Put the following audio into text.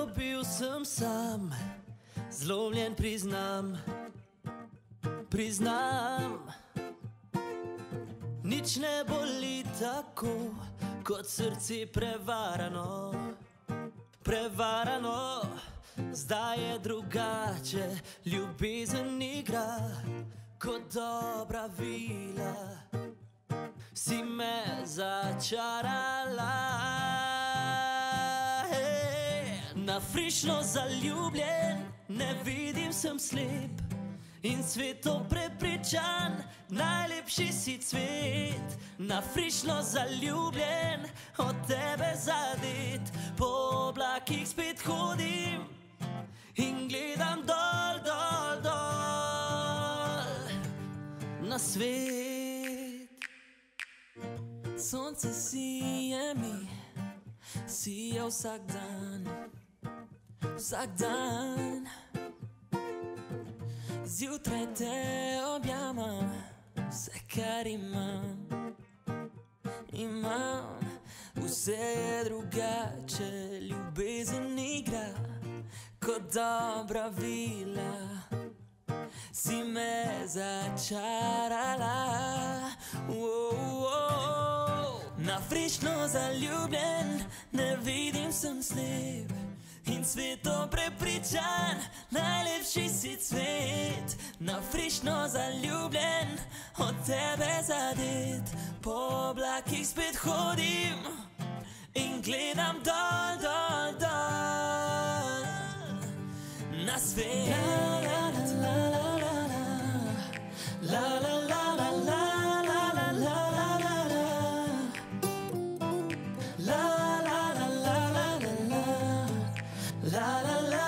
bil sem sam, zlomljen priznam. Nič ne boli tako, kot srce prevarano. Zdaj je drugače, ljubezen igra kot dobra vila. Si me začarala, na frišno zaljubljen, ne vidim, sem slep in sveto prepričan, najlepši si cvet. Na frišno zaljubljen, od tebe zadet, po oblakih spet hodim in gledam dol na svet. Sonce sije mi, sije vsak dan. Zjutraj te objamam, vse kar imam. Vse je drugače, ljubezen igra kot dobra vila. Si me začarala, na frišno zaljubljen, ne vidim, sem slep in sveto prepričan, najlepši si cvet. Na frišno zaljubljen, od tebe zadet, po oblakih spet hodim in gledam dol na svet. La la